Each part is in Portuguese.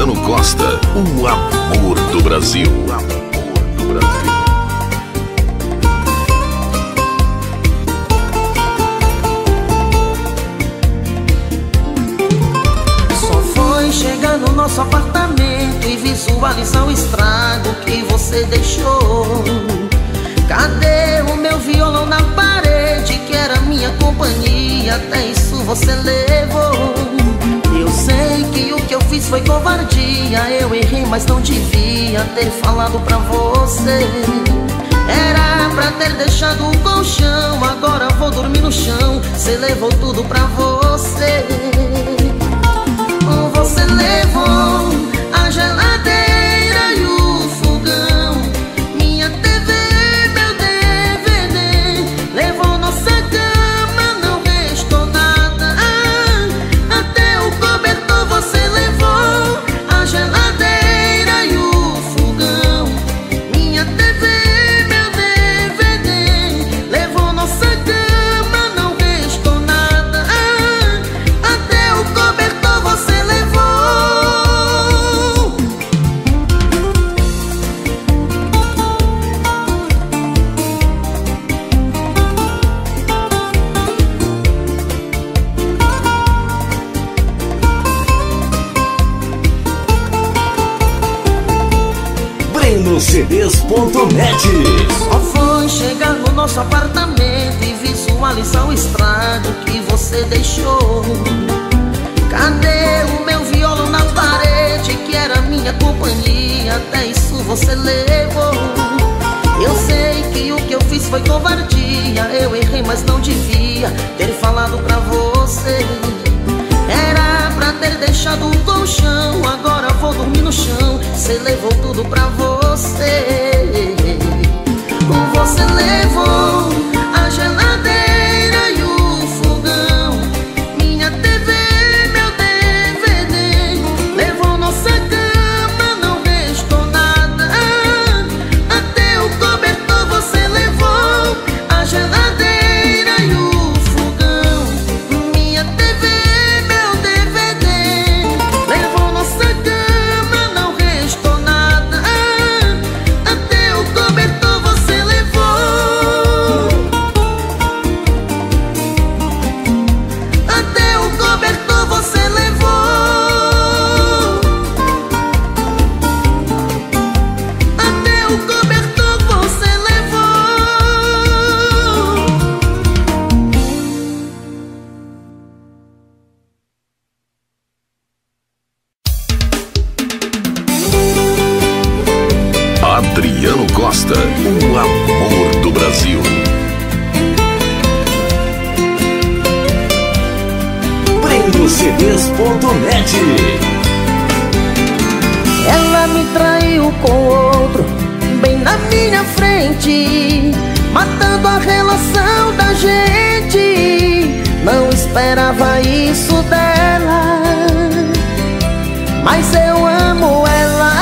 Adriano Costa, o amor do Brasil. O amor do Brasil. Só foi chegar no nosso apartamento e visualizar o estrago que você deixou. Cadê o meu violão na parede, que era minha companhia? Até isso você levou. Eu sei que o que eu fiz foi covardia. Eu errei, mas não devia ter falado pra você. Era pra ter deixado o colchão, agora vou dormir no chão. Você levou tudo pra você. Você levou a geladeira e o fogão, minha TV, meu DVD. Levou nossa cama, não restou nada. Até o cobertor você levou. A geladeira e o fogão, minha TV, meu DVD. Levou nossa cama, não restou nada. Até o cobertor você levou. BrenoCDs.net. Só foi chegar no nosso apartamento e visualizar o estrago que você deixou. Cadê o meu violão na parede, que era minha companhia? Até isso você levou. Eu sei que o que eu fiz foi covardia. Eu errei, mas não devia ter falado pra você. Era pra ter deixado o colchão, agora vou dormir no chão. Você levou tudo pra você. Você levou a geladeira e o fogão, minha TV, meu DVD. Levou nossa cama, não restou nada. Até o cobertor você levou. A geladeira e o fogão, minha TV, meu DVD. Levou nossa cama, não restou nada. Até o cobertor você levou. Até o cobertor você levou. Até o cobertor você levou. Adriano Costa, o amor do Brasil. BrenoCDs.net. Ela me traiu com outro, bem na minha frente, matando a relação da gente. Não esperava isso dela, mas eu amo ela.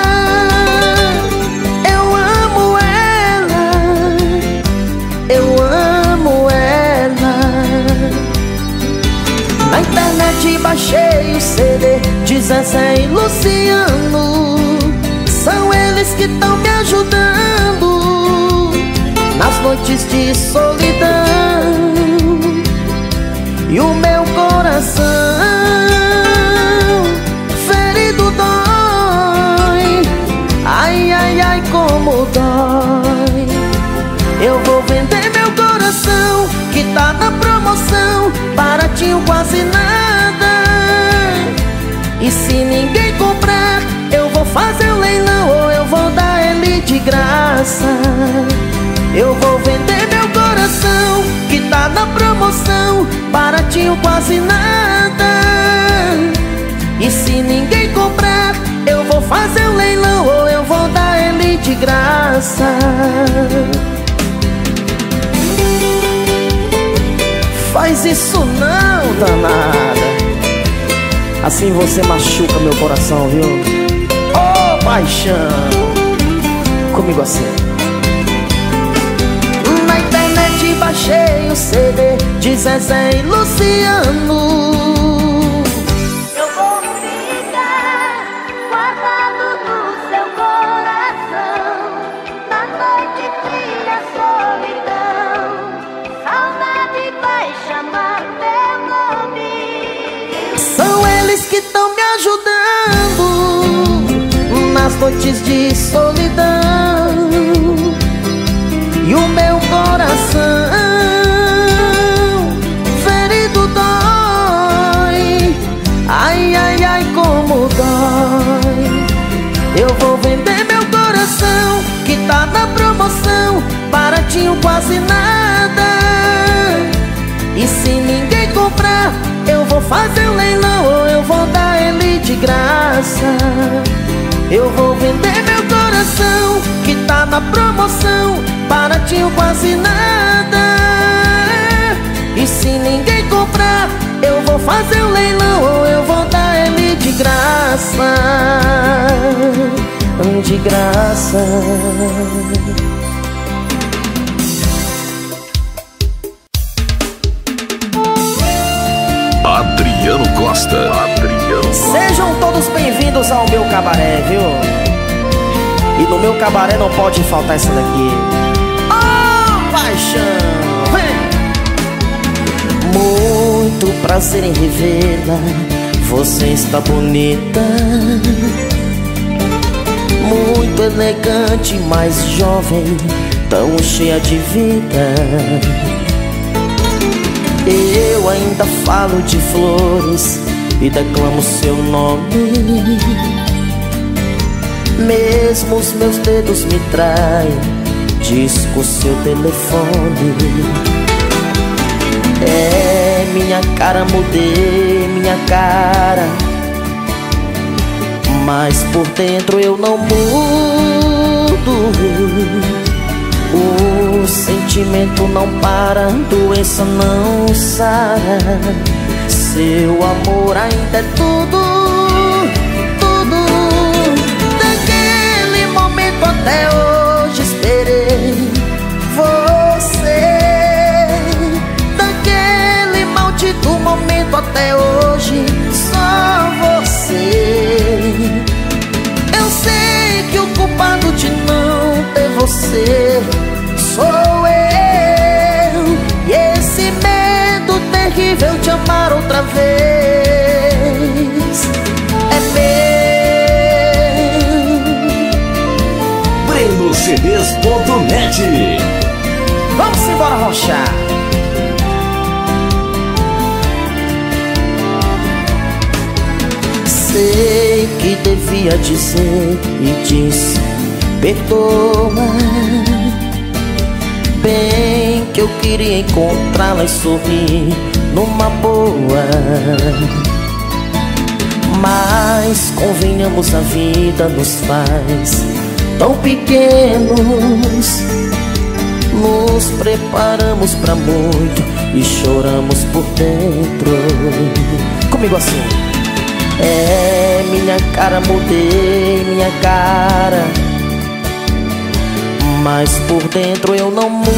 Eu amo ela. Eu amo ela. Na internet baixei o CD de Zezé e Luciano. São eles que estão me ajudando nas noites de solidão. E o meu coração ferido dói. Ai, ai, ai, como dói. Eu vou vender meu coração, que tá na promoção, baratinho, quase nada. E se ninguém comprar, eu vou fazer um leilão, ou eu vou dar ele de graça. Eu vou vender meu coração, que tá na promoção, baratinho, quase nada. E se ninguém comprar, eu vou fazer um leilão, ou eu vou dar ele de graça. Faz isso não, danada. Assim você machuca meu coração, viu? Oh, paixão, comigo assim. Na internet baixei o CD de Zezé e Luciano. Eu vou ficar que estão me ajudando nas noites de solidão. E o meu coração ferido dói. Ai, ai, ai, como dói. Eu vou vender meu coração, que tá na promoção, baratinho, quase nada. E se ninguém comprar, eu vou fazer um leilão, ou eu vou dar ele de graça. Eu vou vender meu coração, que tá na promoção, baratinho, quase nada. E se ninguém comprar, eu vou fazer um leilão, ou eu vou dar ele de graça. De graça. Adriano Costa. Sejam todos bem-vindos ao meu cabaré, viu? E no meu cabaré não pode faltar essa daqui. Oh, paixão, vem! Muito prazer em revê-la, você está bonita, muito elegante, mais jovem, tão cheia de vida. Eu ainda falo de flores e declamo seu nome. Mesmo os meus dedos me traem, disco seu telefone. É minha cara, mudei minha cara, mas por dentro eu não mudo. O sentimento não para, doença não sara. Seu amor ainda é tudo, tudo. Daquele momento até hoje esperei você. Daquele maldito momento até hoje só você. Eu sei que o culpado de não ter você sou eu. E esse medo terrível de amar outra vez é meu. BrenoCDs.net. Vamos embora rochar. Sei que devia dizer e disse perdoa. Bem que eu queria encontrá-la e sorrir numa boa, mas convenhamos, a vida nos faz tão pequenos. Nos preparamos pra muito e choramos por dentro. Comigo assim. É minha cara, mudei minha cara, mas por dentro eu não mudo.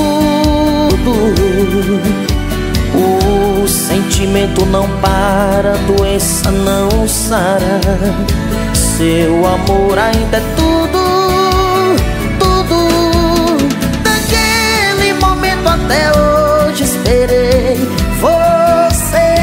O sentimento não para, doença não sara. Seu amor ainda é tudo, tudo. Daquele momento até hoje esperei você.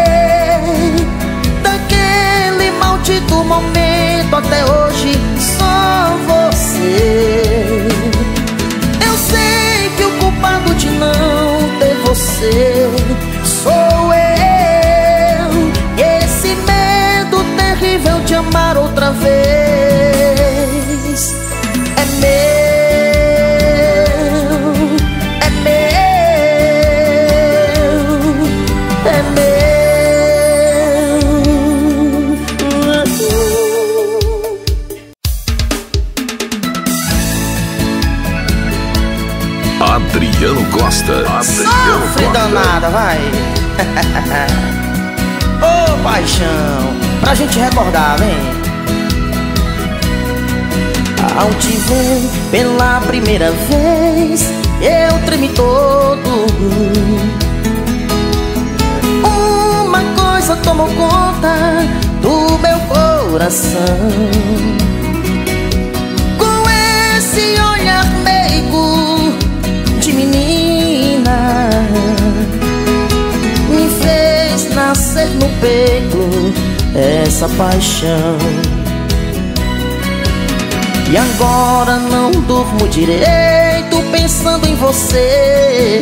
Daquele maldito momento até hoje só você. Eu sei que o culpado de não ter você sou eu. E esse medo terrível de amar outra vez é meu, é meu, é meu. Adriano Costa. Sofre danada, vai. Ô paixão, pra gente recordar, vem. Ao te ver pela primeira vez, eu tremi todo. Uma coisa tomou conta do meu coração. Com esse olhar meigo de menina, me fez nascer no peito essa paixão. E agora não durmo direito pensando em você,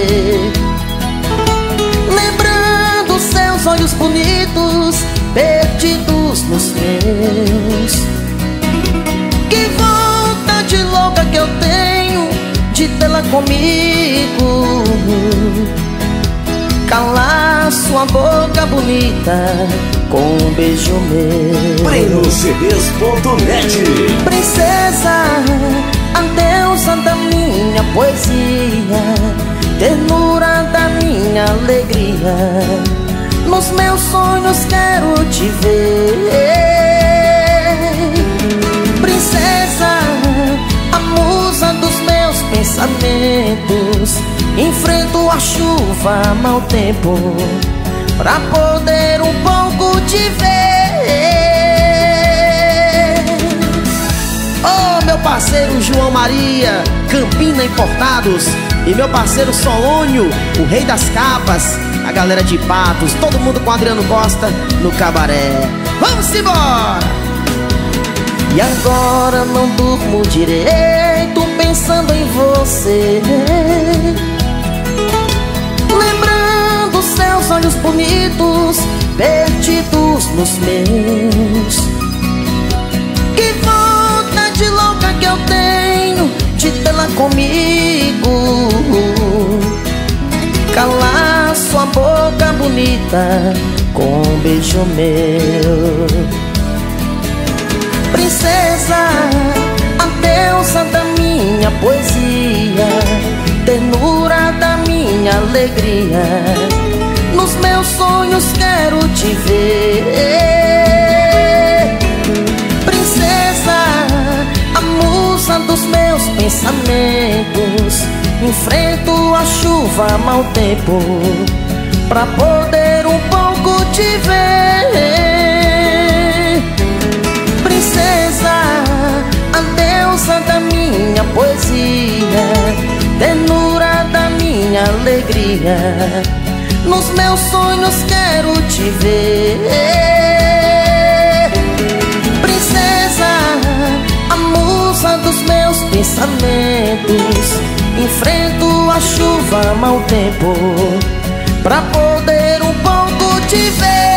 lembrando seus olhos bonitos perdidos nos meus. Que vontade louca que eu tenho de tê-la comigo, calar sua boca bonita com um beijo meu. BrenoCDs.net. Princesa, a deusa da minha poesia, ternura da minha alegria, nos meus sonhos quero te ver. Princesa, a musa dos meus pensamentos, enfrento a chuva, mau tempo, pra poder um pouco te ver. Oh, meu parceiro João Maria, Campina Importados, e meu parceiro Solônio, o rei das capas, a galera de Patos, todo mundo com Adriano Costa no cabaré. Vamos embora! E agora não durmo direito pensando em você, lembrando seus olhos bonitos perdidos nos meus. Que vontade louca que eu tenho de tê-la comigo, calar sua boca bonita com um beijo meu. Princesa, a deusa da minha poesia, ternura da minha alegria, nos meus sonhos quero te ver. Princesa, a musa dos meus pensamentos, enfrento a chuva, mau tempo, pra poder um pouco te ver. Princesa, a deusa da minha poesia, ternura da minha alegria, nos meus sonhos quero te ver. Princesa, a musa dos meus pensamentos, enfrento a chuva, mau tempo, pra poder um pouco te ver.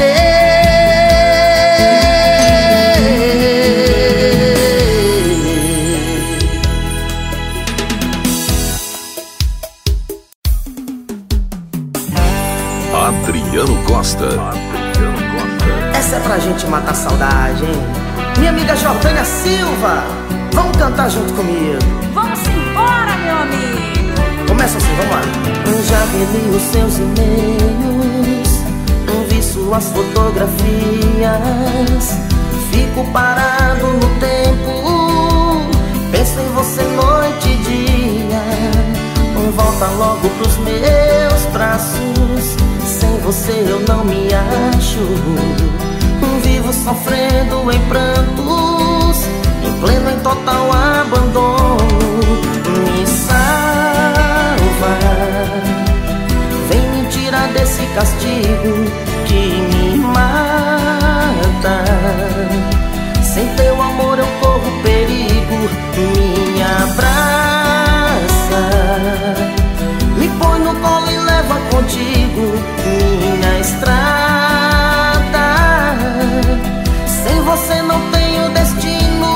Adriano Costa. Essa é pra gente matar a saudade, hein? Minha amiga Jordânia Silva, vamos cantar junto comigo. Vamos embora, meu amigo. Começa assim, vamos lá. Já reli os seus e-mails, vi suas fotografias, fico parado no tempo, penso em você noite e dia. Volta logo pros meus braços, sem você eu não me acho. Vivo sofrendo em prantos, em pleno, em total abandono. Me salva, vem me tirar desse castigo que me mata. Sem teu amor eu corro perigo, me abraça, me põe no colo e leva contigo minha estrada. Sem você não tenho destino.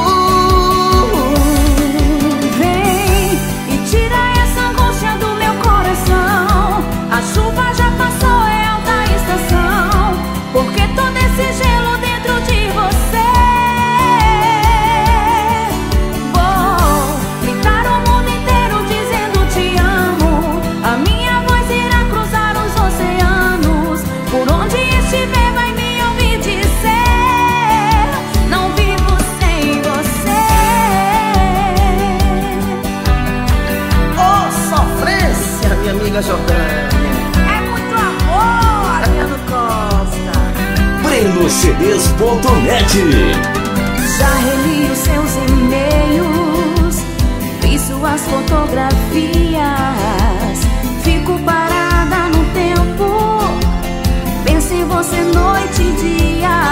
Vem e tira essa angústia do meu coração. A chuva já passou, é alta estação, porque todo esse gelo dentro de você. Vou gritar o mundo inteiro dizendo te amo. A minha voz irá cruzar os oceanos, por onde estiver vai me ouvir dizer: não vivo sem você. Oh, sofrência, minha amiga Jordânia. É muito amor, Adriano Costa. BrenoCDs.net. Já reli os seus e-mails, vi suas fotografias, fico parada no tempo, penso em você noite e dia.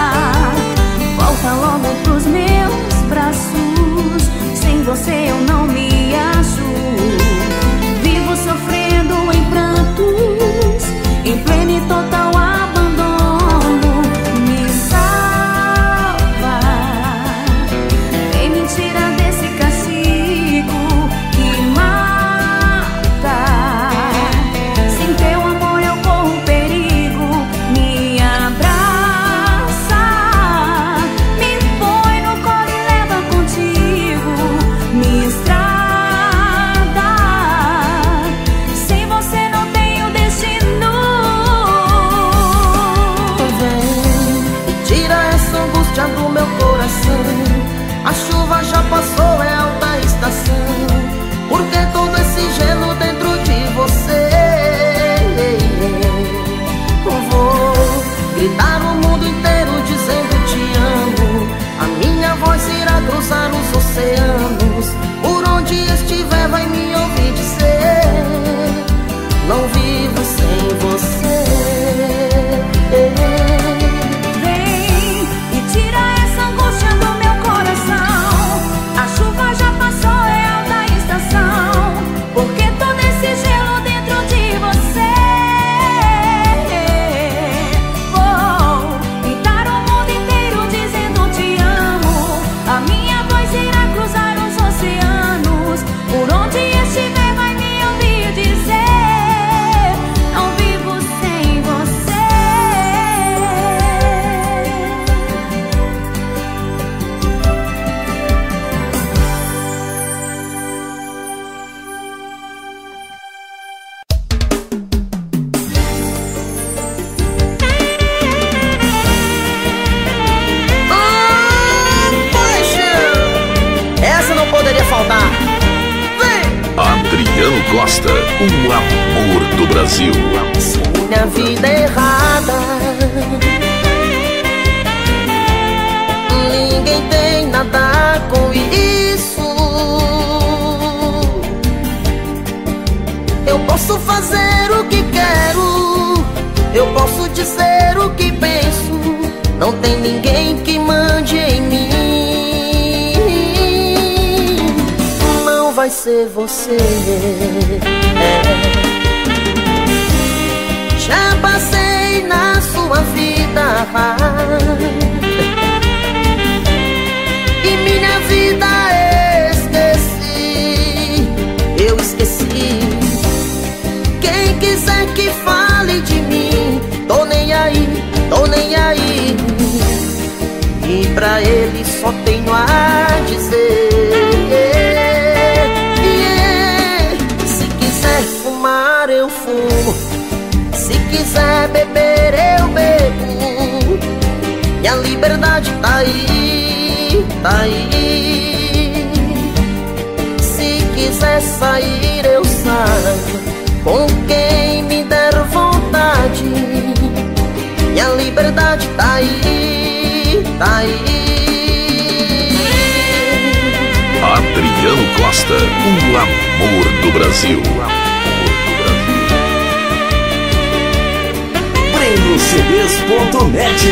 o amor do Brasil. Se minha vida é errada, ninguém tem nada com isso. Eu posso fazer o que quero, eu posso dizer o que penso. Não tem ninguém que mande em mim. Não vai ser você. Já passei na sua vida e minha vida esqueci. Eu esqueci. Quem quiser que fale de mim, tô nem aí, tô nem aí. E pra ele só tenho a dizer, se quiser fumar eu fumo, se quiser beber eu bebo. E a liberdade tá aí, tá aí. Se quiser sair eu saio com quem me der vontade. E a liberdade tá aí, tá aí. Adriano Costa, o amor do Brasil. BrenoCDs.net.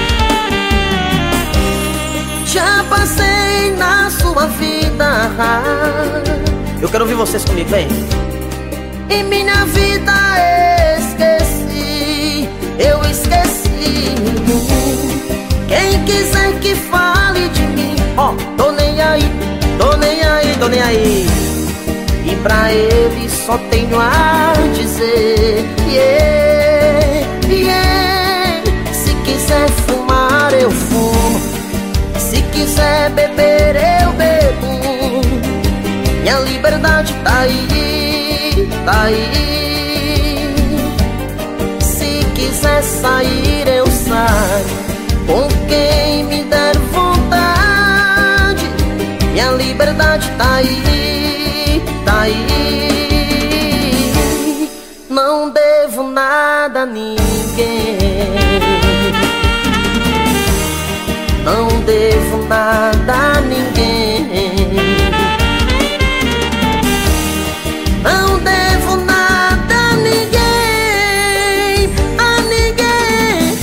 Já passei na sua vida. Eu quero ouvir vocês comigo, vem. E minha vida esqueci, eu esqueci. Quem quiser que fale de mim, ó, tô nem aí, tô nem aí, tô nem aí. E pra ele só tenho a dizer, se quiser fumar eu fumo, se quiser beber eu bebo. E a liberdade tá aí, tá aí. Se quiser sair eu saio com quem me der vontade. E a liberdade tá aí, tá aí. Não devo nada a ninguém, não devo nada a ninguém. Não devo nada a ninguém, a ninguém.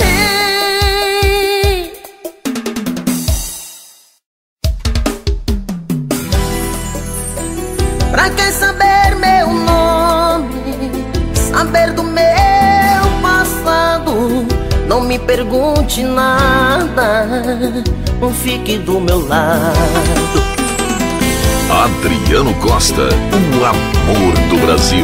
Pra que saber meu nome, saber do meu passado? Não me pergunte nada, não fique do meu lado. Adriano Costa, o amor do Brasil.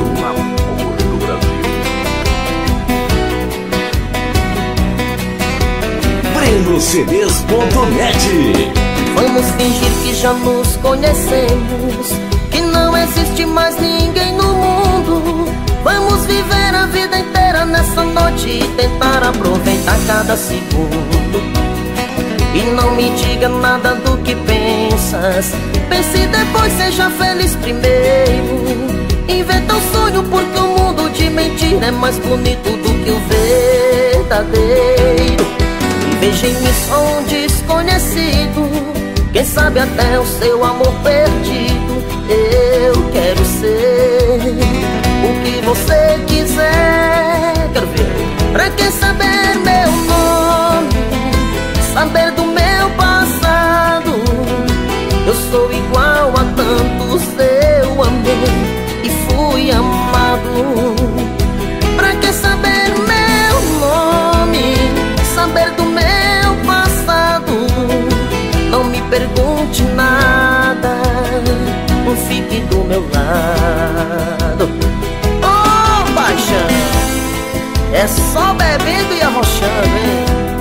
BrenoCDs.net. Vamos fingir que já nos conhecemos, que não existe mais ninguém no mundo. Vamos viver a vida inteira nessa noite e tentar aproveitar cada segundo. E não me diga nada do que pensas, pense depois, seja feliz primeiro. Inventa um sonho porque o mundo de mentira é mais bonito do que o verdadeiro. E veja em mim só um desconhecido, quem sabe até o seu amor perdido. Eu quero ser o que você quiser. Quero ver. Pra que saber meu nome, saber do meu passado? Eu sou igual a tantos eu amei e fui amado. Pra que saber meu nome, saber do meu passado? Não me pergunte nada, não fique do meu lado. Oh, paixão, é só bebendo e arrochando, hein?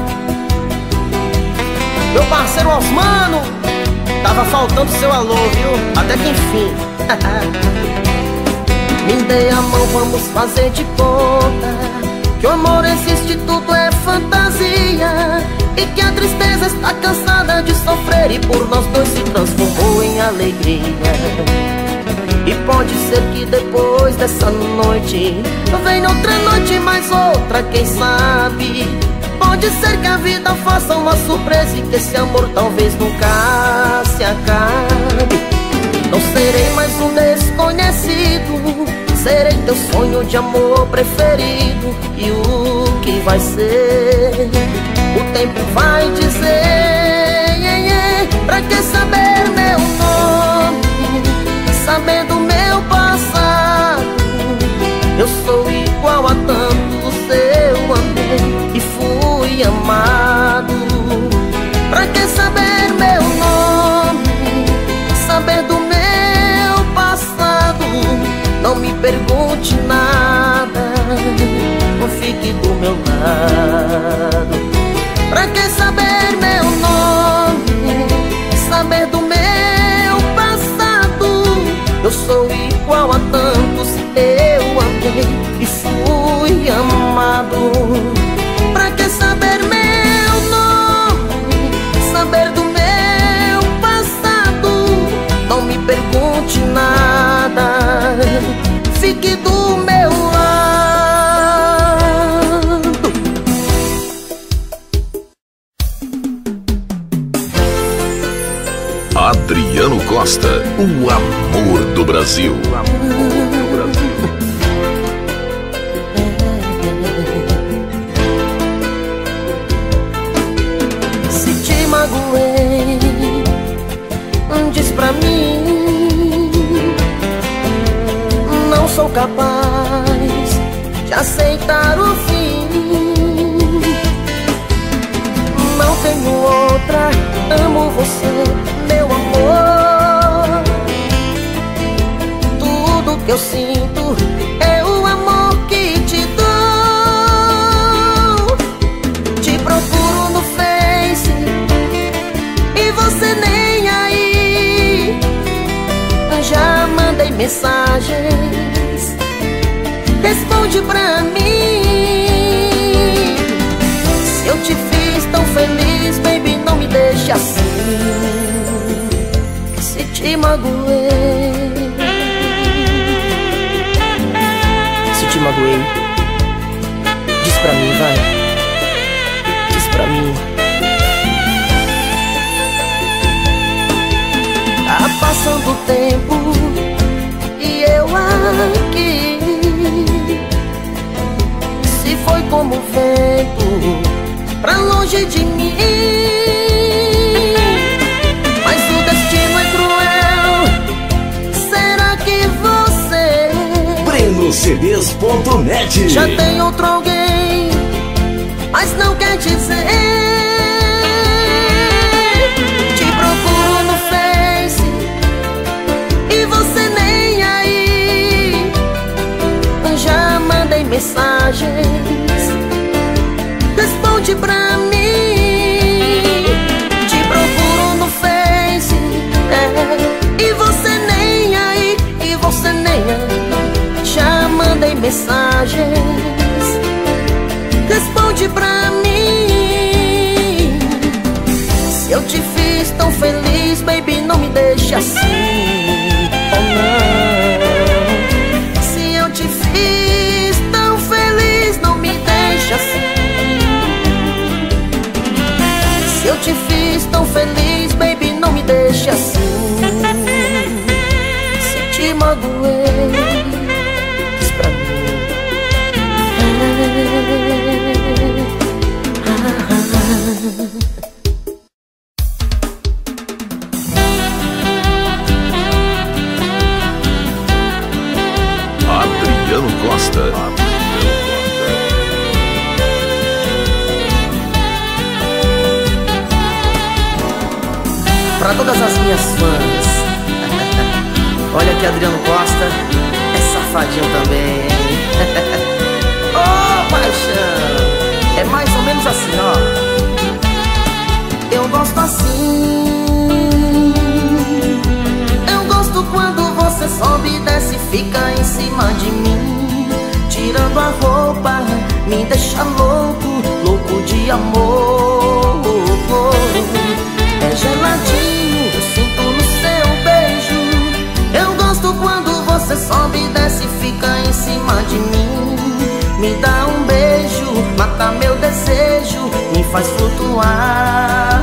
Meu parceiro Osmano, tava faltando seu alô, viu? Até que enfim. Me dê a mão, vamos fazer de conta que o amor existe, tudo é fantasia, e que a tristeza está cansada de sofrer e por nós dois se transformou em alegria. E pode ser que depois dessa noite venha outra noite, mais outra, quem sabe. Pode ser que a vida faça uma surpresa e que esse amor talvez nunca se acabe. Não serei mais um desconhecido, serei teu sonho de amor preferido. E o que vai ser, o tempo vai dizer. Pra que saber meu nome, saber do meu passado? Eu sou igual a tantos eu amei e fui amado. Pra que saber meu nome, saber do meu passado? Não me pergunte nada, não fique do meu lado. Pra que saber meu nome, saber do meu passado? Eu sou igual a tantos eu amei e fui amado. Pra que saber meu nome, saber do meu passado? Não me pergunte nada, fique do meu lado. Adriano Costa, o amor do Brasil. O amor do Brasil. Se te magoei, diz pra mim. Não sou capaz de aceitar o fim. Não tenho outra, amo você, meu amor. Tudo que eu sinto é o amor que te dou. Te procuro no Face e você nem aí. Já mandei mensagens, responde pra mim. Se eu te fiz tão feliz, baby, não me deixe assim. Se te magoei, se te magoei, diz pra mim, vai, diz pra mim. Tá passando o tempo e eu aqui. Se foi como vento pra longe de mim, mas o destino é cruel. Será que você BrenoCDs.net já tem outro alguém, mas não quer dizer? Te procuro no Face e você nem aí. Já mandei mensagens, responde pra mim. Te procuro no Face, e você nem aí, e você nem aí. Já mandei mensagens, responde pra mim. Se eu te fiz tão feliz, baby, não me deixe assim. Oh não. Se eu te fiz tão feliz, não me deixe assim. Se eu te fiz tão feliz, baby, não me deixe assim. Se te magoei, diz pra mim. Adriano Costa. Pra todas as minhas fãs, olha que Adriano Costa é safadinho também. Oh, paixão, é mais ou menos assim, ó. Eu gosto assim. Eu gosto quando você sobe e desce e fica em cima de mim, tirando a roupa, me deixa louco, louco de amor. É geladinho, eu sinto no seu beijo. Eu gosto me dá um beijo, mata meu desejo, me faz flutuar.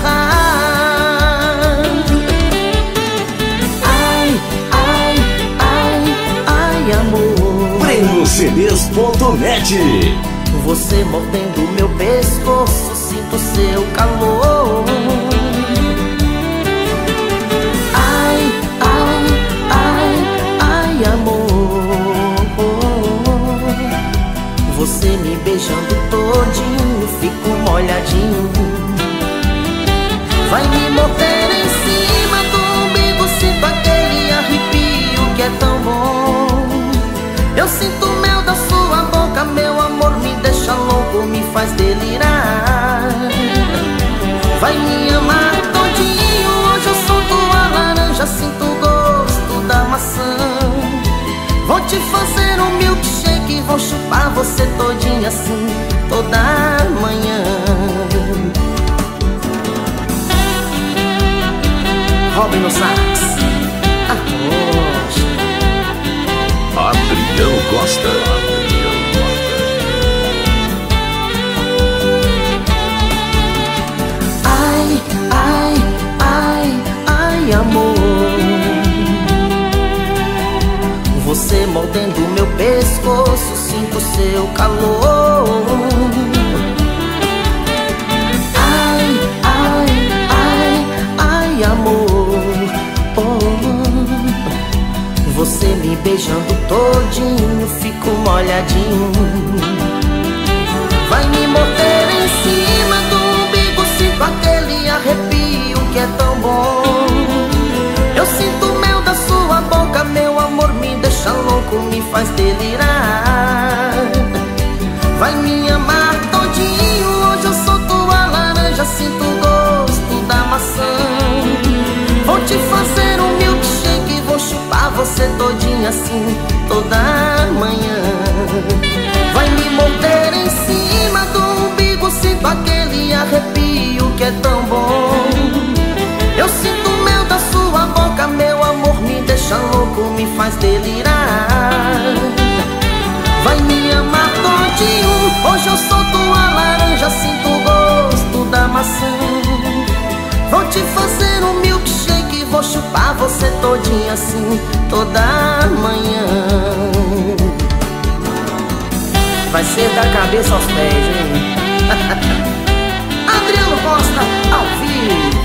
Ai, ai, ai, ai, amor. PrêmioCDs.net. Você mordendo meu pescoço, sinto seu calor. Ai, ai, ai, ai, amor. Você me beijando todinho, fico molhadinho. Vai me morder em cima do umbigo, sinto aquele arrepio que é tão bom. Eu sinto o mel da sua boca, meu amor me deixa louco, me faz delirar. Vai me amar todinho, hoje eu sou tua laranja, sinto o gosto da maçã. Vou te fazer um milkshake, vou chupar você todinha assim, toda manhã. Robin no sax. Adriano Costa. Ai, ai, ai, ai, amor. Você mordendo meu pescoço, sinto seu calor. Ai, ai, ai, ai, amor. Você me beijando todinho, fico molhadinho. Vai me morder em cima do umbigo, sinto aquele arrepio que é tão bom. Eu sinto o mel da sua boca, meu amor me deixa louco, me faz delirar. Vai me amar todinho, hoje eu sou tua laranja, sinto o gosto da maçã. Vou te fazer um milkshake, vou chupar você todinha assim, toda manhã. Vai me morder em cima do umbigo, sinto aquele arrepio que é tão bom. Eu sinto o mel da sua boca, meu amor me deixa louco, me faz delirar. Vai me amar todinho, hoje eu sou tua laranja, sinto o gosto da maçã. Vou te fazer um milkshake, vou chupar você todinha assim, toda manhã. Vai ser da cabeça aos pés, hein? Adriano Costa, ao vivo.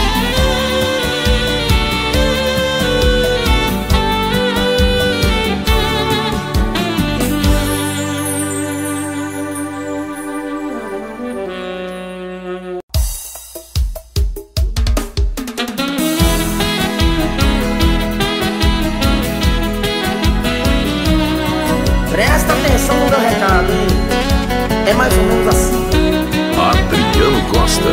Presta atenção no meu recado, hein? É mais ou menos assim. Adriano Costa.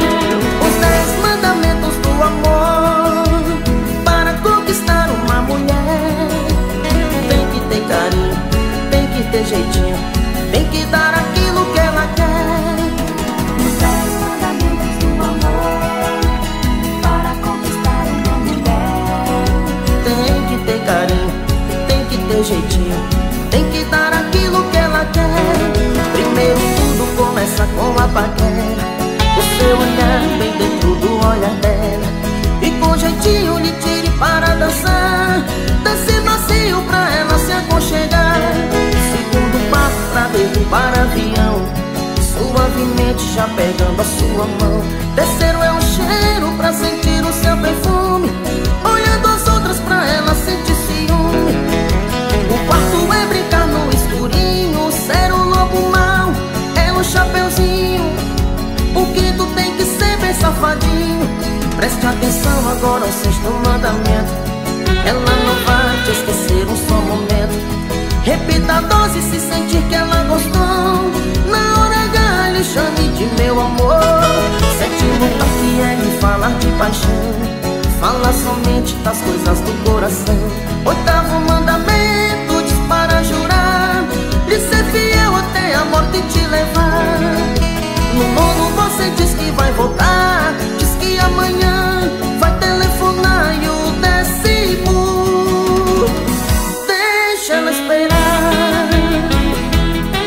Os 10 mandamentos do amor para conquistar uma mulher. Tem que ter carinho, tem que ter jeitinho, tem que dar aquilo que ela quer. Os 10 mandamentos do amor para conquistar uma mulher. Tem que ter carinho, tem que ter jeitinho, tem que dar aquilo que ela quer. Primeiro tudo começa com a paquera, você olhar bem dentro do olhar dela e com jeitinho lhe tire para dançar. Desce macio pra ela se aconchegar. Segundo passo pra derrubar avião, suavemente já pegando a sua mão. Terceiro é o cheiro pra sentir o seu perfume, olhando as outras pra ela sentir ciúme. O quarto é brincar no escurinho, ser o lobo mau é o chapeuzinho. O quinto tem que ser bem safadinho. Preste atenção agora ao sexto mandamento, ela não vai te esquecer um só momento. Repita a dose se sentir que ela gostou. Na hora H lhe chame de meu amor. Sétimo toque é lhe falar de paixão, fala somente das coisas do coração. Oitavo mandamento diz para jurar lhe ser fiel até a morte te levar. No nono você diz que vai voltar, diz que amanhã vai telefonar. E o 10º deixa ela esperar.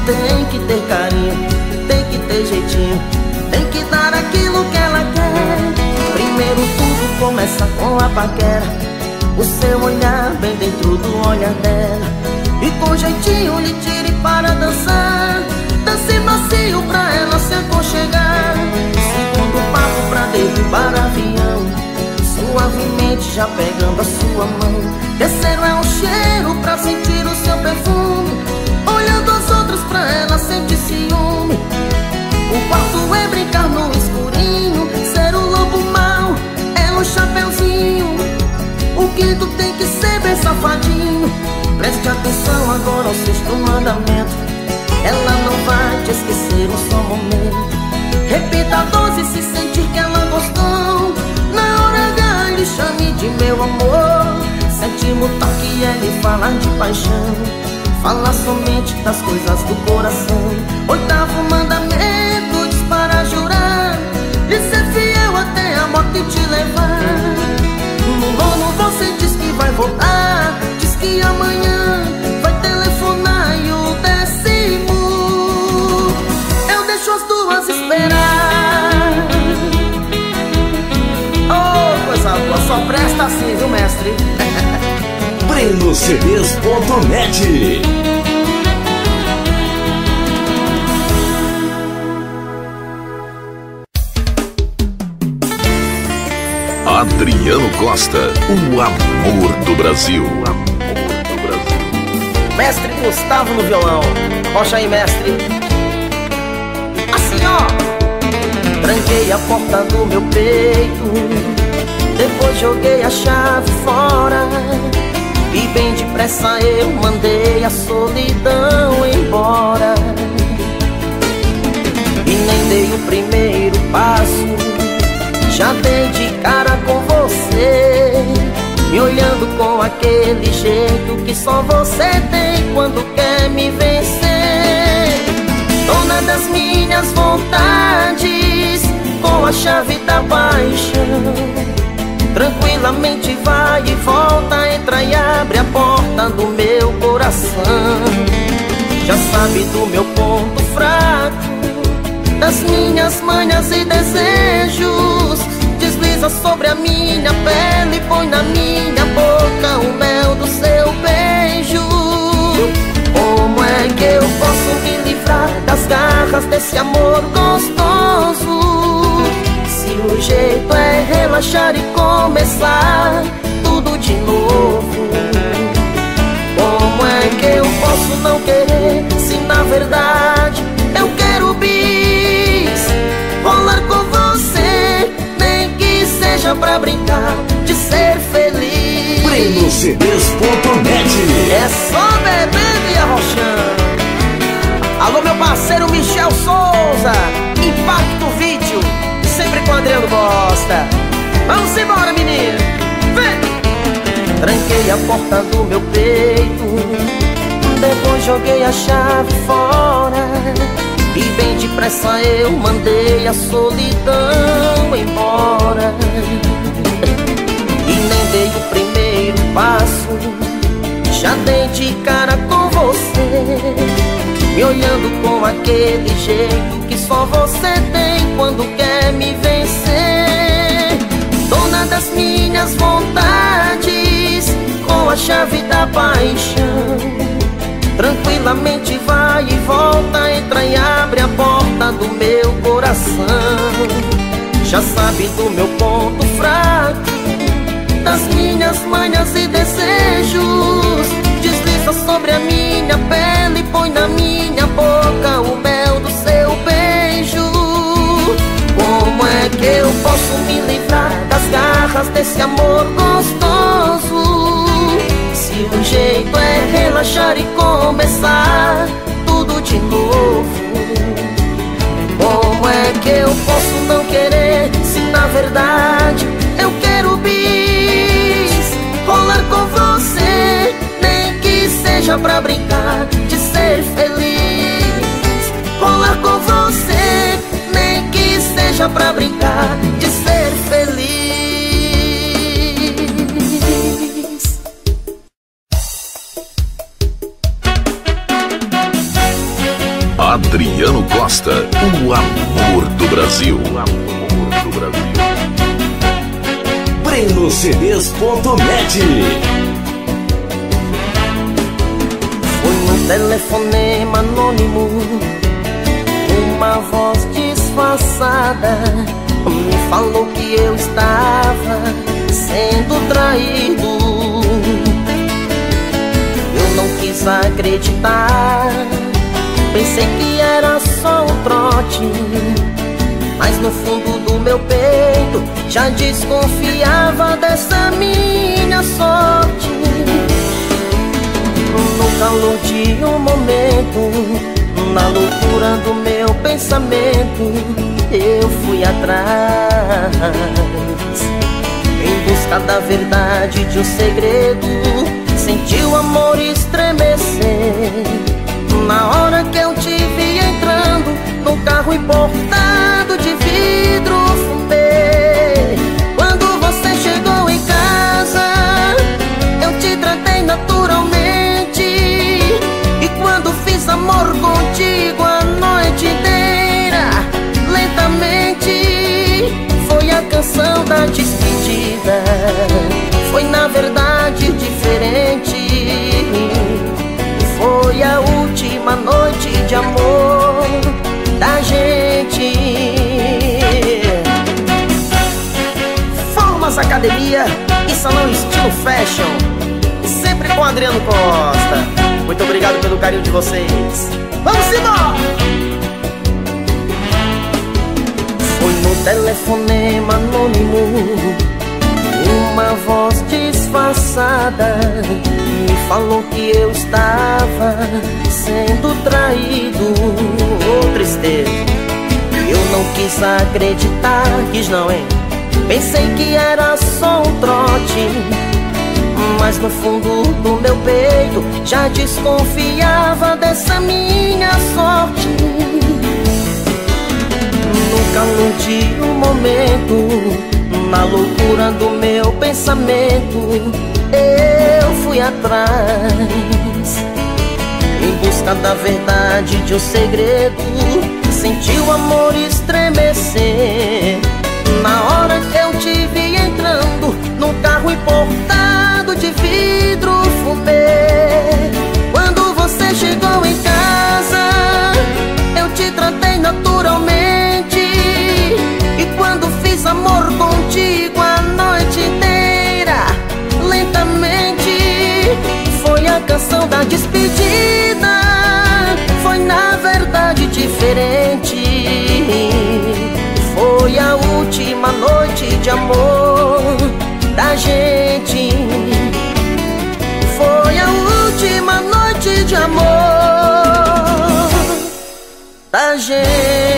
tem que ter carinho, tem que ter jeitinho, tem que dar aquilo que ela quer. Primeiro tudo começa com a paquera, o seu olhar bem dentro do olhar dela, e com jeitinho lhe tire para dançar. Dance macio pra ela se aconchegar. Segundo passo pra derrubar avião, suavemente já pegando a sua mão. Terceiro é um cheiro pra sentir o seu perfume, olhando as outras pra ela sentir ciúme. O quarto é brincar no escurinho, ser o lobo mau é um chapeuzinho. O quinto tem que ser bem safadinho. Preste atenção agora ao sexto mandamento, ela não vai te esquecer um só momento. Repita a dose se sentir que ela gostou. Na hora H lhe chame de meu amor. Sétimo toque é lhe falar de paixão, falar somente das coisas do coração. Oitavo mandamento diz para jurar, lhe ser fiel até a morte te levar. No nono você diz que vai voltar, diz que amanhã vai telefonar. E o décimo eu deixo as duas esperar. Oh, coisa boa, só presta assim, viu, mestre? BrenoCDs.net. Adriano Costa, o amor do Brasil. Mestre Gustavo no violão. Rocha aí, mestre. Assim, ó. Tranquei a porta do meu peito, depois joguei a chave fora, e bem depressa eu mandei a solidão embora. E nem dei o primeiro passo, já dei de cara com você, me olhando com aquele jeito que só você tem quando quer me vencer. Dona das minhas vontades, com a chave da paixão, tranquilamente vai e volta, entra e abre a porta do meu coração. Já sabe do meu ponto fraco, das minhas manhas e desejos, desliza sobre a minha pele, põe na minha boca o mel do seu beijo. Como é que eu posso me livrar das garras desse amor gostoso, se o jeito é relaxar e começar tudo de novo? Como é que eu posso não querer, se na verdade eu quero bis, rolar com você, nem que seja pra brincar de ser feliz. BrenoCDs.net. É só bebendo e arrochando. Alô, meu parceiro Michel Souza, Impacto Vídeo, sempre com o Adriano Costa. Vamos embora, menino, vem! Tranquei a porta do meu peito, depois joguei a chave fora, e bem depressa eu mandei a solidão embora. E nem dei o primeiro passo, já dei de cara com você, me olhando com aquele jeito que só você tem quando quer me vencer. Dona das minhas vontades, com a chave da paixão, tranquilamente vai e volta, entra e abre a porta do meu coração. Já sabe do meu ponto fraco, das minhas manhas e desejos, desliza sobre a minha pele, põe na minha boca o mel do seu beijo. Como é que eu posso me livrar das garras desse amor gostoso, se o jeito é relaxar e começar tudo de novo? Como é que eu posso não querer, se na verdade eu quero bis, rolar com você, nem que seja pra brincar de ser feliz. Rolar com você, nem que seja pra brincar de ser feliz. Adriano Costa, o amor do Brasil. O amor do Brasil. BrenoCDs.net. Foi no telefonema anônimo, uma voz disfarçada me falou que eu estava sendo traído. Eu não quis acreditar, pensei que era só um trote, mas no fundo do meu peito já desconfiava dessa minha sorte. No calor de um momento, na loucura do meu pensamento, eu fui atrás, em busca da verdade de um segredo. Senti o amor estremecer na hora que eu te vi entrando no carro importado de vidro fumê. Quando você chegou em casa, eu te tratei naturalmente, e quando fiz amor contigo a noite inteira, lentamente, foi a canção da despedida. Foi na verdade diferente, foi a última noite de amor da gente. Formas Academia e Salão Estilo Fashion, sempre com Adriano Costa. Muito obrigado pelo carinho de vocês. Vamos embora! Foi no telefonema anônimo, uma voz disfarçada me falou que eu estava sendo traído. Oh, tristeza, eu não quis acreditar, quis não, hein? Pensei que era só um trote, mas no fundo do meu peito já desconfiava dessa minha sorte. No calor de um momento, na loucura do meu pensamento, eu fui atrás, em busca da verdade de um segredo. Senti o amor estremecer na hora que eu te vi entrando num carro importado de vidro fumê. Quando você chegou em casa, eu te tratei naturalmente, e quando fiz amor contigo a noite inteira, lentamente, foi a canção da despedida. Foi na verdade diferente, foi a última noite de amor da gente. Foi a última noite de amor da gente.